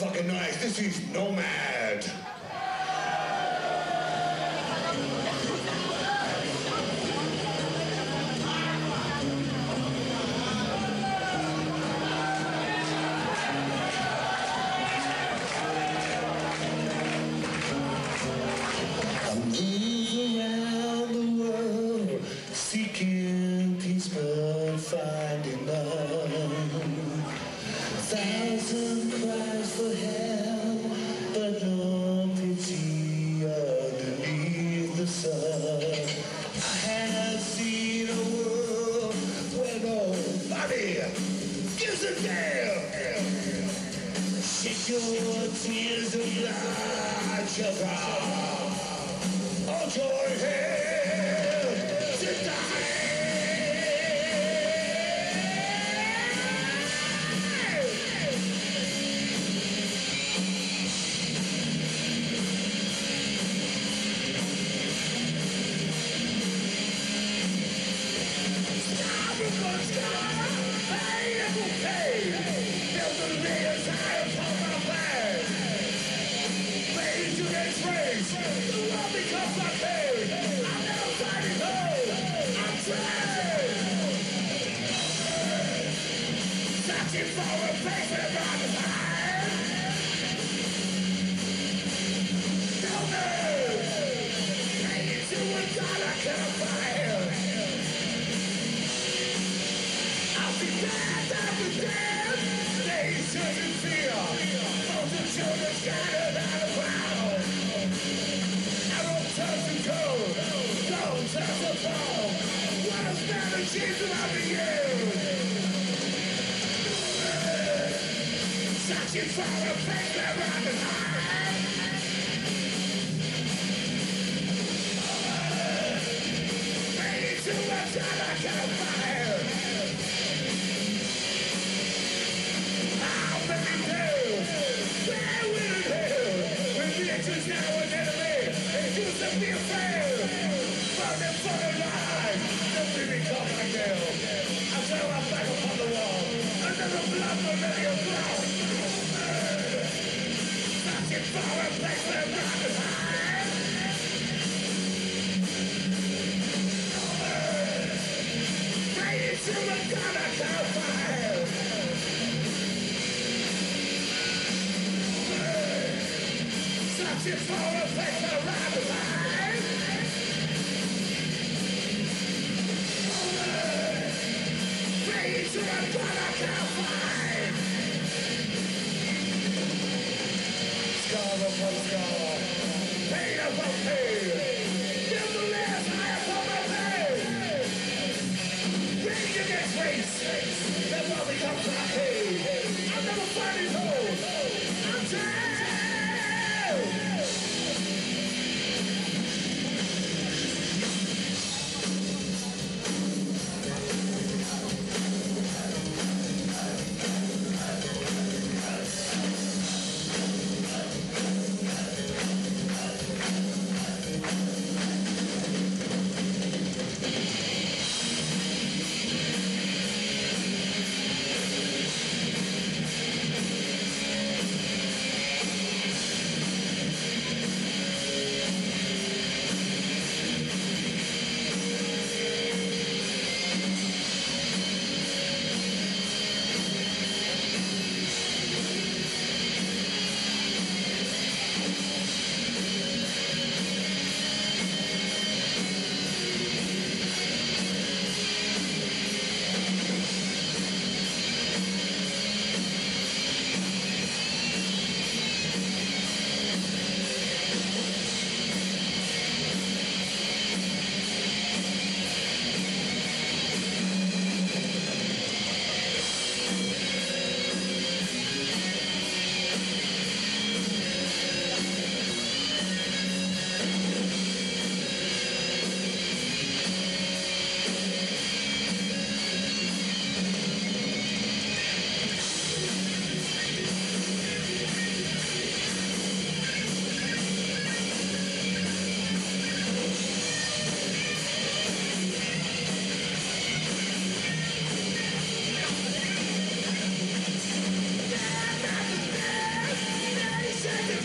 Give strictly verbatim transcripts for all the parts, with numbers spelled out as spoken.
fucking noise. This is Nomad. I move around the world, seeking peace but finding none. Thousand cries for help, but no pity underneath the sun. I have seen a world where nobody gives a damn. Shake your tears of blood, sugar. Hold your head to die. Stop it, but stop. Hey, it will pay. Build the layers high upon my back. Fade to this race. The world becomes my pain. I'm never fighting home. I'm trained. Searching for a place where I'm high. Tell me. Fade to a God I can't find. I'll be dead, I'll be dead. Nations in fear. Most of children scattered out of ground. Arrow turns to gold, gold turns to gold. What a strategy to have the you. Searching for a place where I can hide. Ready to a time I can't find. How many days? Where will it hell? When nature's now an enemy, it used to be afraid. Running for the life, nobody become my girl. I turn my back upon the wall, another blood familiar ground. Searching for a place where I can hide. Ready to a God I can't find. Searching for a place where I can hide. Ready to a God I can't find. Scar upon scar, pain upon pain. Feel the last high upon my pain. Rage against race, that will become my pain. I'm never finding home. I'm tired.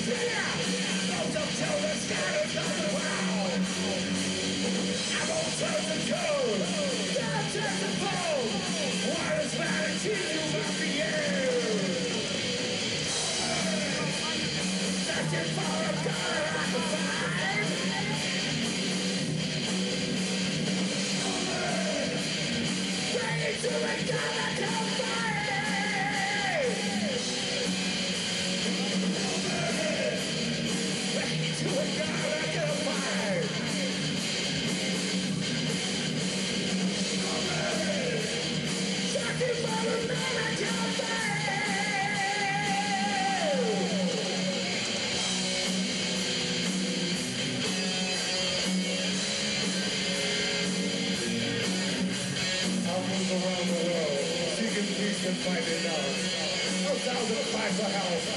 Around the world, seeking peace and finding love. A thousand cries for help.